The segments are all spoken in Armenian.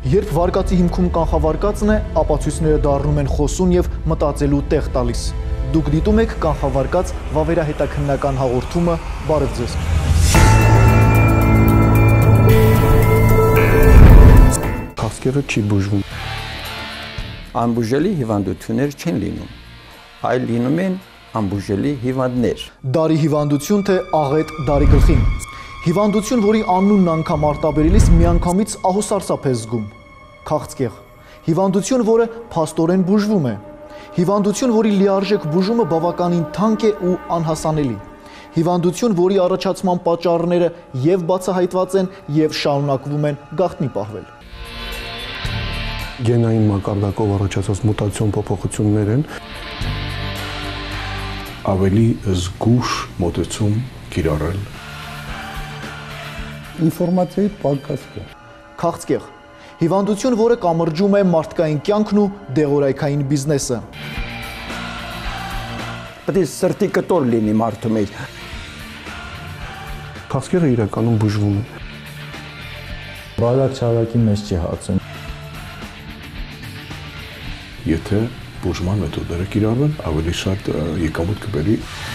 Երբ վարկածի հիմքում կանխավարկածն է, ապացույցները դառնում են խոսուն եւ մտածելու տեղ տալիս։ Դուք դիտում եք կանխավարկած վավերահետաքննական հաղորդումը, բարև ձեզ։ Քաղցկեղը չի բուժվում։ Անբուժելի հիվանդություններ չեն լինում, այլ լինում են անբուժելի հիվանդներ։ Դարի հիվանդություն թե աղետ դարի գլխին։ Հիվանդություն, որի անունն անգամ արտաբերելիս միանգամից ահուսարսափ է զգում։ Քաղցկեղ։ Հիվանդություն, որը փաստորեն բուժվում է։ Հիվանդություն, որի լիարժեք բուժումը բավականին թանկ է ու անհասանելի։ Հիվանդություն, որի առաջացման պատճառները եւ բացահայտված են եւ շարունակվում են գաղտնի պահվել։ Գենային մակարդակով առաջացած մուտացիոն փոփոխություններ են։ Ավելի զգուշ մոտեցում կիրառել։ Ինֆորմացիայի պակաս կա։ Քաղցկեղ։ Հիվանդություն, որը կամրջում է մարդկային կյանքն ու դեղորայքային բիզնեսը։ Պետք է սրտի կտոր լինի մարդու մեջ։ Քաղցկեղը իրականում բուժվում է։ Բարակ-չարակի մեջ չի հացում։ Եթե բուժման մեթոդները կիրառվեն, ավելի շատ եկամուտ կբերի։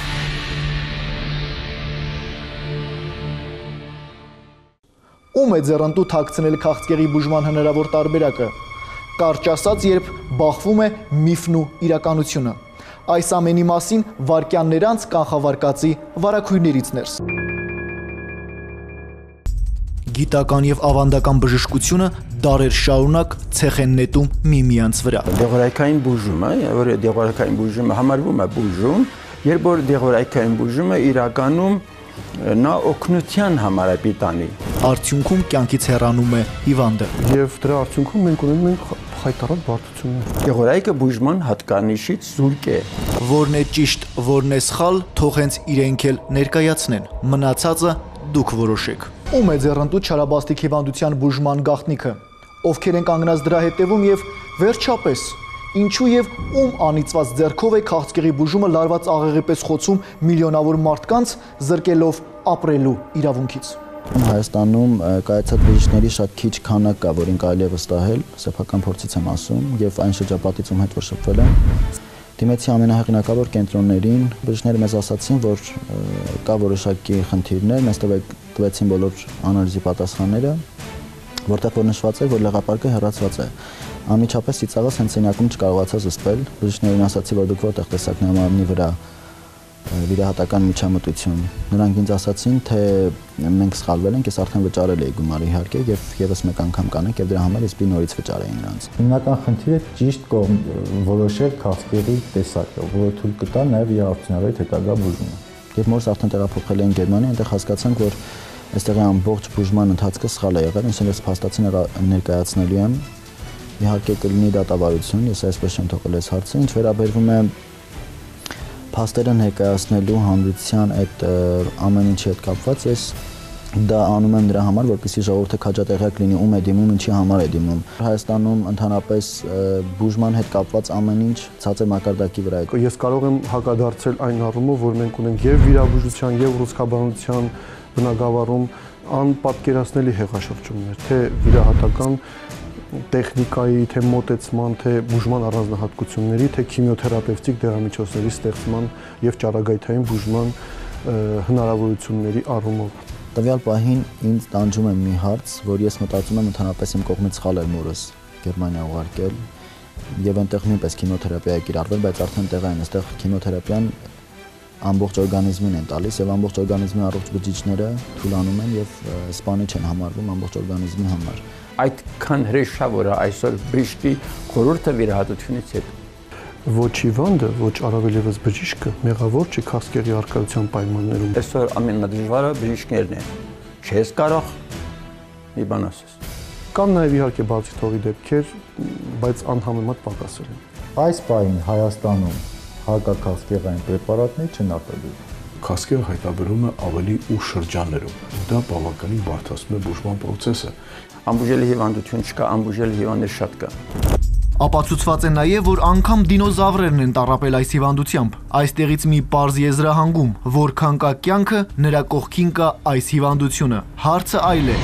Ում է ձեռնտու թաքցնել քաղցկեղի բուժման հնարավոր տարբերակը։ Կարճ ասած, երբ բախվում է միֆն ու իրականությունը։ Այս ամենի մասին վայրկյաններ անց կանխավարկածի վարագույրներից ներս։ Գիտական եւ ավանդական բժշկությունը դարեր շարունակ ցեխ են նետում միմյանց վրա։ Դեղորայքային բուժումը, որը դեղորայքային բուժումը համարվում է բուժում, երբ որ դեղորայքային բուժումը իրականում նա օգնության համար է պիտանի։ Արդյունքում կյանքից հեռանում է հիվանդը։ Եվ դրա արդյունքում մենք ունենում ենք խայտառակ բարդություններ։ Դեղորայքը բուժման հատկանիշից զուրկ է։ Որն է ճիշտ, որն է սխալ, թող հենց իրենք էլ ներկայացնեն։ Մնացածը դուք որոշեք։ Ում է ձեռնտու չարաբաստիկ հիվանդության բուժման գաղտնիքը։ Ովքեր են կանգնած դրա հետևում եւ վերջապես ինչու եւ ում անիծված ձեռքով է քաղցկեղի բուժումը լարված աղեղի պես խոցում միլիոնավոր մարդկանց, զրկելով ապրելու իրավունքից։ Հայաստանում կայացած բժիշկների շատ քիչ քանակ կա, որին կարելի է վստահել, սեփական փորձից եմ ասում, եւ այն շրջապատից ում հետ որ շփվել եմ, դիմեցի ամենահեղինակավոր կենտրոններին, բժիշկները մեզ ասացին, որ կա որոշակի խնդիրներ, մեզ տվեցին բոլոր անալիզի պատասխանները, որտեղ որ նշված էր, որ լեղապարկը հեռացված է։ Անմիջապես ծիծաղս հենց սենյակում չկարողացա զսպել, բժիշկներին ասացի, որ դուք որտեղ տեսաք նամարի վրա վիրահատական միջամտություն։ Նրանք ինձ ասացին, թե մենք սխալվել ենք, ես արդեն վճարել էի գումարը իհարկե եւ եւս մեկ անգամ կանենք եւ դրա համար ես պիտի նորից վճարեի նրանց։ Հիմնական խնդիրը ճիշտ որոշել քաղցկեղի տեսակը, որը թույլ կտա նաեւ իր արդյունավետ հետագա բուժումը։ Երբ մորս արդեն տեղափոխել էին Գերմանիա, այնտեղ հասկացանք, որ այստեղի ամբողջ բուժման ընթացքը սխալ է եղել, ինձ ես փաստացի ներկայացնելու եմ։ Իհարկե կլինի դատավարություն, ես այսպես չեմ թողել այս հարցը, ինչ վերաբերվում է փաստերը ներկայացնելու հանրության այդ ամեն ինչի հետ կապված, ես դա անում եմ նրա համար, որպեսզի ժողովուրդը քաջատեղյակ լինի, ում է դիմում, ինչի համար է դիմում։ Հայաստանում ընդհանրապես բուժման հետ կապված ամեն ինչ ցածր մակարդակի վրա է։ Ես կարող եմ հակադարձել այն առումով, որ մենք ունենք եւ վիրաբուժության եւ ռուսկաբանության բնագավառում անպատկերացնելի հեղաշրջումներ, թե վիրահատական տեխնիկայի, թե մոտեցման, թե բուժման առանձնահատկությունների, թե քիմիոթերապևտիկ դեղամիջոցների ստեղծման եւ ճառագայթային բուժման հնարավորությունների առումով։ Տվյալ պահին ինձ տանջում է մի հարց, որ ես մտածում եմ ընդհանրապես իմ կողմից սխալ էր մորս Գերմանիա ուղարկել եւ այնտեղ նույնպես քիմիոթերապիա է կիրառվել, բայց արդեն տեղային այստեղ քիմիոթերապիան ամբողջ օրգանիզմին են տալիս եւ ամբողջ օրգանիզմի առողջ բջիջները թուլանում են եւ սպանիչ են համարվում ամբողջ օրգանիզմի համար։ Այդքան հրեշավոր է այսօր բժշկի խորհուրդը վիրահատությունից հետո։ Ոչ հիվանդը, ոչ առավել եւս բժիշկը մեղավոր չի քաղցկեղի առկայության պայմաններում։ Այսօր ամենադժվարը բժիշկներն են։ Չես կարող մի բան ասես։ Կան նաեւ իհարկե բացի թողի դեպքեր, բայց անհամեմատ պակասել են։ Այս պահին Հայաստանում հակաքաղցկեղային պրեպարատներ չեն արտադրվում։ Քաղցկեղը հայտնաբերում է ավելի ուշ շրջաններում։ Դա բավականին բարդացնում է բուժման process-ը։ Անբուժելի հիվանդություն չկա, անբուժելի հիվանդներ շատ կա։ Ապացուցված է նաև, որ անգամ դինոզավրերն են տառապել այս հիվանդությամբ։ Այստեղից մի պարզ եզրահանգում, որքան կա կյանքը, նրա կողքին կա այս հիվանդությունը։ Հարցը այլ է.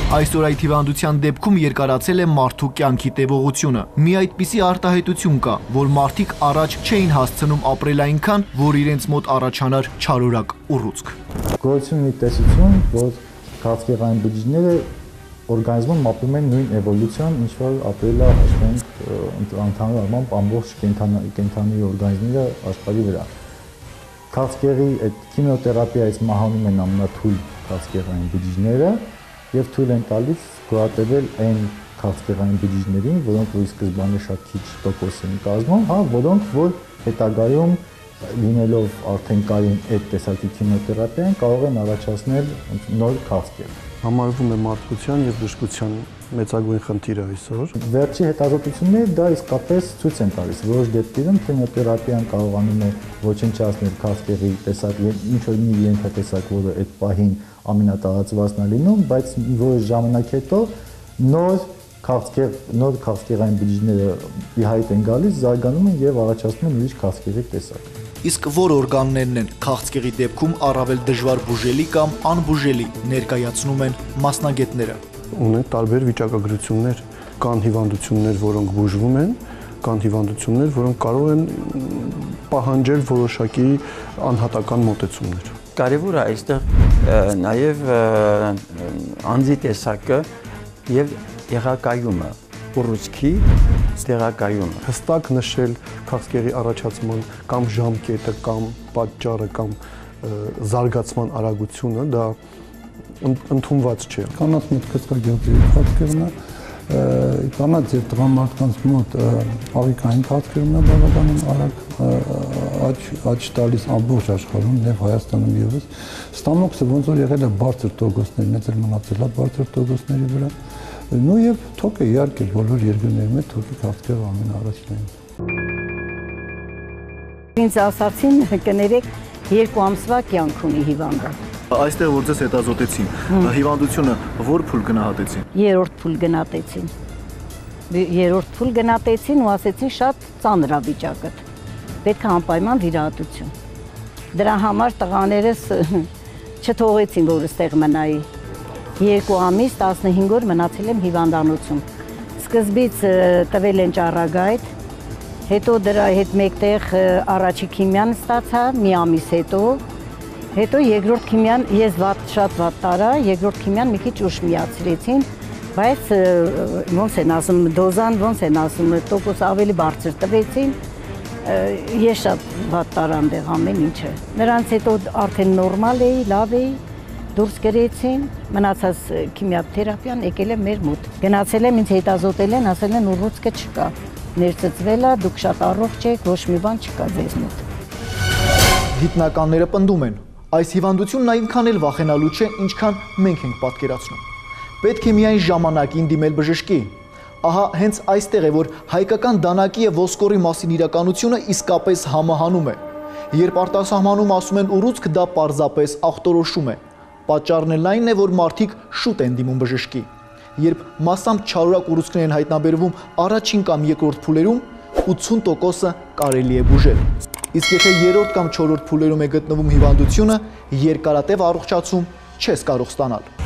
Այսօր այդ հիվանդության դեպքում երկարացել է մարդու կյանքի տևողությունը։ Մի այդպիսի արտահայտություն կա, որ մարդիկ առաջ չէին հասցնում ապրել այնքան, որ իրենց մոտ առաջանար չարորակ ուռուցք։ Գոյություն ունի տեսություն, որ քաղցկեղային բջիջները օրգանիզմում ապրում են նույն էվոլյուցիան, ինչ որ ապրել է հաշվենք ընդհանուր առմամբ ամբողջ կենդանի օրգանիզմները աշխարհի վրա։ Քաղցկեղի այդ քիմիոթերապիայից մահանում են ամենաթույլ քաղցկեղային բջիջները եւ թույլ են տալիս գոյատևել այն քաղցկեղային բջիջներին, որոնք որ սկզբանե շատ քիչ տոկոս են կազմում, հա, որոնք որ հետագայում լինելով արդեն կային այդ տեսակի քիմիոթերապիան կարող են առաջացնել նոր քաղցկեղ։ Համարվում է մարդկության եւ բժշկության մեծագույն խնդիրը այսօր։ Վերջի հետազոտությունները դա իսկապես ցույց են տալիս, որոշ դեպքերում քիմիոթերապիան կարողանում է ոչնչացնել քաղցկեղի տեսակը, ինչ որ մի ենթատեսակ, որը այդ պահին ամենատարածվածն է լինում, բայց որոշ ժամանակ հետո նոր քաղցկեղային բջիջները իհայտ են գալիս, զարգանում են եւ առաջացնում են ուրիշ քաղցկեղի տեսակ։ Իսկ որ օրգաններն են քաղցկեղի դեպքում առավել դժվար բուժելի կամ անբուժելի ներկայացնում են մասնագետները։ Ունեն տարբեր վիճակագրություններ, կան հիվանդություններ, որոնք բուժվում են, կան հիվանդություններ, որոնք կարող են պահանջել որոշակի անհատական մոտեցումներ։ Կարևորը այստեղ նաև անձի տեսակը եւ եղակայումը, ուռուցքի տեղակայումը։ Հստակ նշել քաղցկեղի առաջացման կամ ժամկետը կամ պատճառը կամ զարգացման արագությունը դա ընդունված չէ։ Կանանց մոտ կծկագեղձի քաղցկեղն է, կանանց եւ տղամարդկանց մոտ աղիքային քաղցկեղն է բավականին արագ աճ տալիս ամբողջ աշխարհում եւ Հայաստանում եւս։ Ստամոքսը ոնց որ եղել է բարձր տոկոսների, մեծ էլ մնացել է բարձր տոկոսների վրա։ Նու եւ թոքը իհարկե բոլոր երկրներում է թոքի քաղցկեղը ամենաառաջինն։ Ինձ ասացին կներեք 2 ամսվա կյանք ունի հիվանդը։ Այստեղ որ ձեզ հետազոտեցին, հիվանդությունը որ փուլ գնահատեցին։ 3-րդ փուլ գնահատեցին։ 3-րդ փուլ գնահատեցին ու ասեցին շատ ծանր է վիճակը։ Պետք է անպայման վիրահատություն։ Դրա համար տղաներս չթողեցին, որ այստեղ մնայի։ 2 ամիս 15 օր մնացել եմ հիվանդանոցում։ Սկզբից տվել են ճառագայթ, հետո դրա հետ մեկտեղ առաջի քիմիան ստացա, մի ամիս հետո երկրորդ քիմիան ես շատ վատ տարա, երկրորդ քիմիան մի քիչ ուշ միացրեցին, բայց ոնց են ասում, դոզան ոնց են ասում, տոկոս ավելի բարձր տվեցին, ես շատ վատ տարա այնտեղ ամեն ինչը։ Նրանց հետո արդեն նորմալ էի, լավ էի, դուրս գրեցին, մնացած քիմիոթերապիան եկել է մեր մոտ։ Գնացել եմ, ինձ հետազոտել են, ասել են ուռուցքը չկա, ներծծվել է, դուք շատ առողջ եք, ոչ մի բան չկա ձեզ մոտ։ Գիտնականները պնդում են, այս հիվանդությունն այնքան էլ վախենալու չէ, ինչքան մենք ենք պատկերացնում։ Պետք է միայն ժամանակին դիմել բժշկի։ Ահա հենց այստեղ է, որ հայկական դանակի եւ ոսկորի մասին իրականությունը իսկապես համահանում է։ Երբ արտասահմանում ասում են ուռուցք, դա պարզապես ախտորոշում է։ Պատճառն էլ այն է, որ մարդիկ շուտ են դիմում բժշկի։ Երբ մասամբ չարորակ ուռուցքներ են հայտնաբերվում առաջին կամ երկրորդ փուլերում, 80%-ը կարելի է բուժել։ Իսկ եթե երրորդ կամ չորրորդ փուլերում է գտնվում հիվանդությունը, երկարատև առողջացում չես կարող ստանալ։